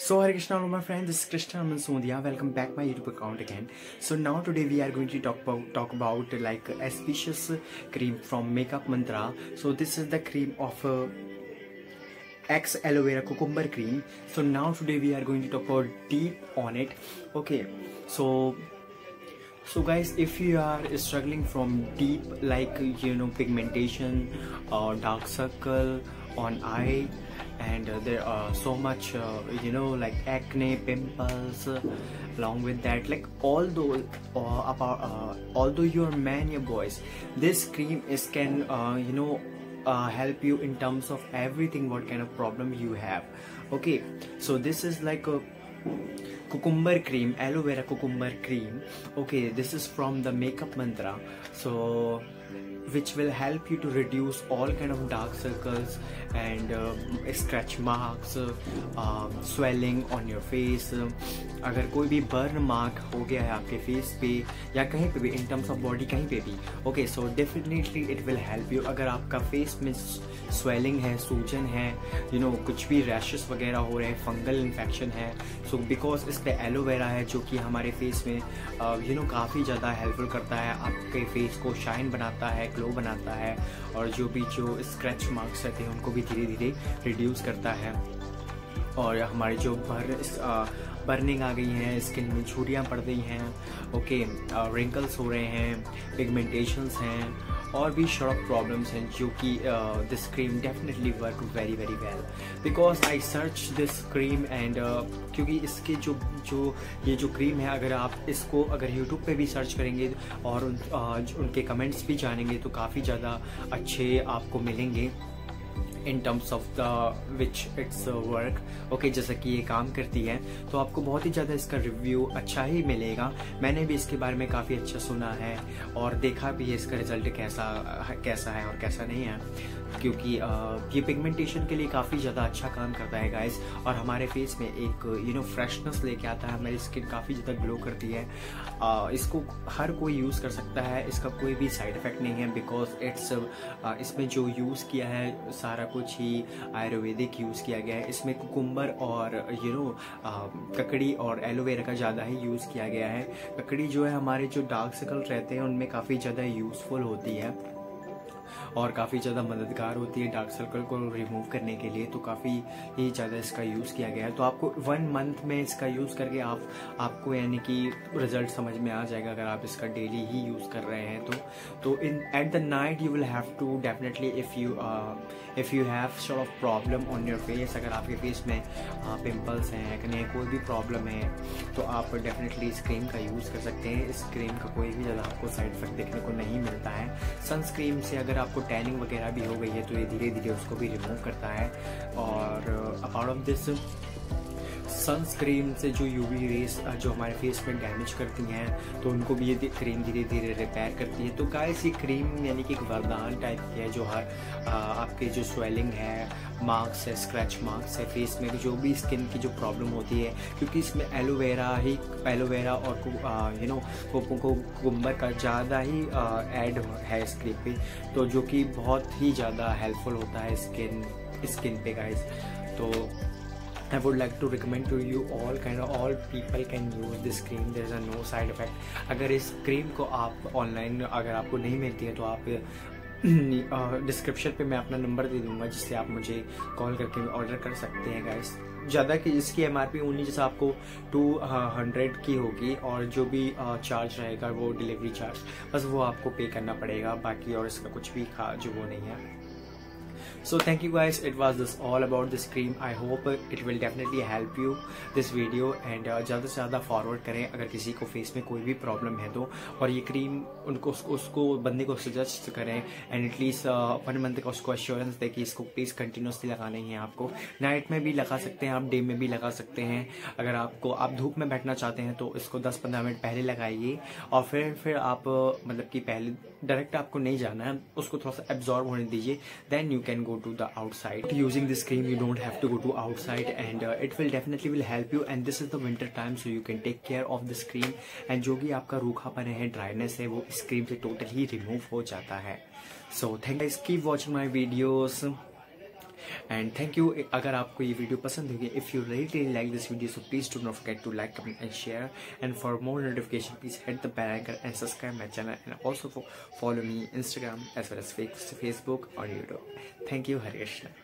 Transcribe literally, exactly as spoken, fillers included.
So Hare Krishna, all my friends. This is Krishna Aman Sondhia. Welcome back my YouTube account again. So now today we are going to talk about talk about like auspicious cream from Makeup Mantra. So this is the cream of uh, X aloe vera cucumber cream. So now today we are going to talk about deep on it. Okay, so so guys, if you are struggling from deep like you know pigmentation or dark circle on eye, and uh, there are so much uh, you know like acne, pimples, uh, along with that, like although uh, about uh, although you're man, your boys, this cream is can uh, you know uh, help you in terms of everything what kind of problem you have. Okay, so this is like a cucumber cream, aloe vera cucumber cream. Okay, this is from the Makeup Mantra, so which will help you to reduce all kind of dark circles and uh, scratch marks, uh, swelling on your face. अगर कोई भी burn mark हो गया है आपके face पे या कहीं पे भी इन टर्म्स ऑफ बॉडी कहीं पे भी, okay, so definitely it will help you. अगर आपका फेस में स्वेलिंग है, सूजन है, यू नो कुछ भी रैशेस वगैरह हो रहे हैं, फंगल इन्फेक्शन है, सो बिकॉज इस पे एलोवेरा है जो कि हमारे फेस में यू नो काफ़ी ज़्यादा हेल्पफुल करता है, आपके फेस को शाइन बनाता है, ग्लो बनाता है, और जो भी जो स्क्रैच मार्क्स रहते हैं उनको भी धीरे धीरे रिड्यूस करता है. और हमारी जो भर बर्निंग आ गई हैं, स्किन में झुर्रियाँ पड़ गई हैं, ओके, रिंकल्स हो रहे हैं, पिगमेंटेशंस हैं, और भी शॉर्ट प्रॉब्लम्स हैं, जो कि this cream definitely work very very well because I search this cream and क्योंकि इसके जो जो ये जो क्रीम है, अगर आप इसको अगर यूट्यूब पे भी सर्च करेंगे और उन, uh, उनके कमेंट्स भी जानेंगे तो काफ़ी ज़्यादा अच्छे आपको मिलेंगे in terms of the which it's work. Okay, जैसा कि ये काम करती है तो आपको बहुत ही ज़्यादा इसका रिव्यू अच्छा ही मिलेगा. मैंने भी इसके बारे में काफ़ी अच्छा सुना है और देखा भी है इसका रिजल्ट कैसा कैसा है और कैसा नहीं है, क्योंकि uh, ये पिगमेंटेशन के लिए काफ़ी ज़्यादा अच्छा काम करता है गाइस, और हमारे फेस में एक यू नो फ्रेशनेस लेके आता है, हमारी स्किन काफ़ी ज़्यादा ग्लो करती है. uh, इसको हर कोई यूज़ कर सकता है, इसका कोई भी साइड इफ़ेक्ट नहीं है बिकॉज इट्स uh, इसमें जो यूज़ किया है सारा कुछ ही आयुर्वेदिक यूज़ किया गया है. इसमें कुकुम्बर और यू नो ककड़ी और एलोवेरा का ज़्यादा ही यूज़ किया गया है. ककड़ी जो है हमारे जो डार्क सर्कल रहते हैं उनमें काफ़ी ज़्यादा यूज़फुल होती है और काफ़ी ज़्यादा मददगार होती है डार्क सर्कल को रिमूव करने के लिए, तो काफ़ी ही ज़्यादा इसका यूज़ किया गया है. तो आपको वन मंथ में इसका यूज़ करके आप आपको यानी कि रिजल्ट समझ में आ जाएगा अगर आप इसका डेली ही यूज़ कर रहे हैं. तो तो in at the night you will have to definitely if you if you have sort of problem on your face, अगर आपके फेस में पिम्पल्स हैं, एक्ने, कोई भी प्रॉब्लम है, तो आप डेफिनेटली इस क्रीम का यूज़ कर सकते हैं. इस क्रीम का कोई भी ज़्यादा आपको साइड इफेक्ट देखने को नहीं मिलता है. सनस्क्रीन से अगर आपको टैनिंग वगैरह भी हो गई है तो ये धीरे धीरे उसको भी रिमूव करता है. और अपार्ट ऑफ दिस, सनस्क्रीन से जो यूवी रेस जो हमारे फेस में डैमेज करती हैं तो उनको भी ये क्रीम धीरे धीरे रिपेयर करती है. तो गाइस, ये क्रीम यानी कि एक वरदान टाइप की है जो हर आ, आपके जो स्वेलिंग है, मार्क्स है, स्क्रैच मार्क्स है फेस में, जो भी स्किन की जो प्रॉब्लम होती है, क्योंकि इसमें एलोवेरा ही एलोवेरा और यू नो कुकुम्बर का ज़्यादा ही ऐड है इस क्रीम पे, तो जो कि बहुत ही ज़्यादा हेल्पफुल होता है स्किन स्किन पे गाइस. तो I would like to recommend to you all kind of all people can use this cream. There is a no side effect. अगर इस क्रीम को आप ऑनलाइन अगर आपको नहीं मिलती है तो आप डिस्क्रिप्शन पे मैं अपना नंबर दे दूंगा जिससे आप मुझे कॉल करके ऑर्डर कर सकते हैं गाइस. ज़्यादा कि इसकी एम आर पी ओनली जैसे आपको टू हंड्रेड की होगी और जो भी चार्ज रहेगा वो डिलीवरी चार्ज, बस वो आपको पे करना पड़ेगा, बाकी और इसका कुछ भी खा जो वो नहीं है. So thank you guys, it was this all about this cream. I hope it will definitely help you this video and uh, ज़्यादा से ज़्यादा फॉरवर्ड करें अगर किसी को फेस में कोई भी प्रॉब्लम है तो, और ये क्रीम उनको उसको, उसको बंदे को सजेस्ट करें एंड एटलीस्ट वन मंथ का उसको एश्योरेंस दे कि इसको प्लीज़ कंटिन्यूसली लगाना ही है. आपको नाइट में भी लगा सकते हैं, आप डे में भी लगा सकते हैं. अगर आपको आप धूप में बैठना चाहते हैं तो इसको दस पंद्रह मिनट पहले लगाइए और फिर फिर आप मतलब कि पहले डायरेक्ट आपको नहीं जाना है, उसको थोड़ा सा एब्जॉर्ब होने दीजिए, then you can go to the outside. Using this cream you don't have to go to outside and uh, it will definitely will help you, and this is the winter time so you can take care of this cream, and जो भी आपका रूखापन है, dryness है, वो इस cream से total ही remove हो जाता है. So thank you guys, keep watching my videos. And thank you. अगर आपको ये वीडियो पसंद होगी, if you really like this video, so please do not forget to like, comment and share, and for more notification please hit the bell icon and subscribe my channel, and also follow me Instagram as well as Facebook or YouTube. Thank you. Hare Krishna.